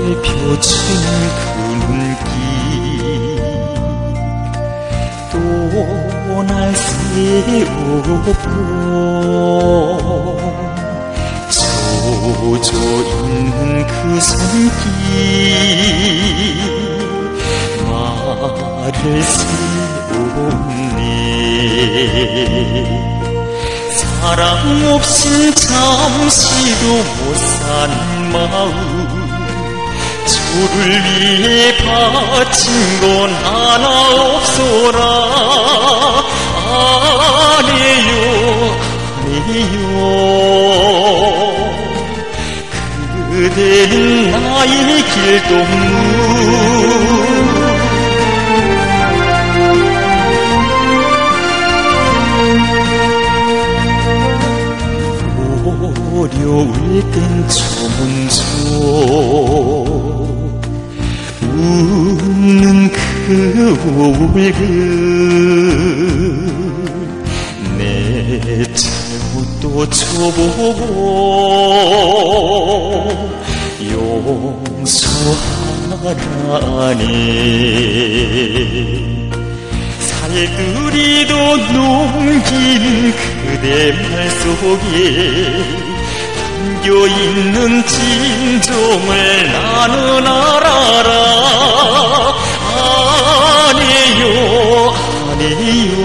펼쳐진 그 눈길 또 날 세우고 젖어 있는 그 손길 말을 세우네. 사랑 없인 잠시도 못 사는 마음 주를 위해 바친 건 하나 없소라. 아니요 아니요 그대는 나의 길동무 어려울 땐 저 먼저 웃는 그 얼굴 내 잘못도 줘보고 용서하라네. 살들이도 넘긴 그대 말 속에 담겨있는 진정을 나는 알아라. 아니요 아니요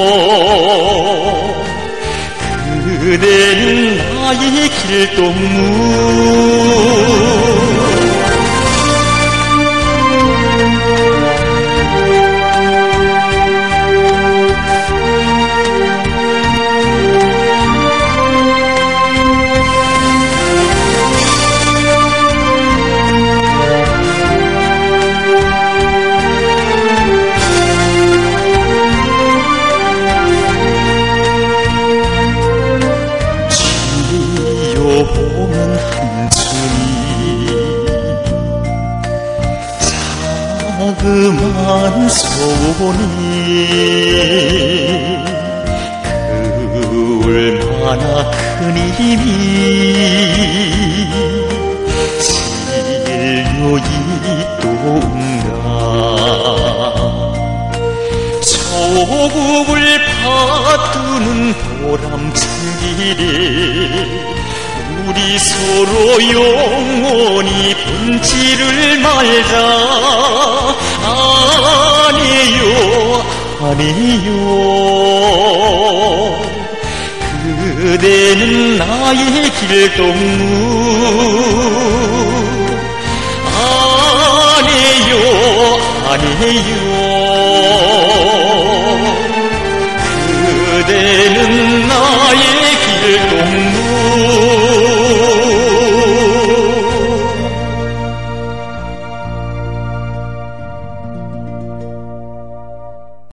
그대는 나의 길동무 보면 한줌이 자그만 손에 그 얼마나 큰 힘이 실려 있던가. 조국을 파두는 보람찬 길에 우리 서로 영원히 분치를 말자. 아니요 아니요 그대는 나의 길동무 아니요 아니요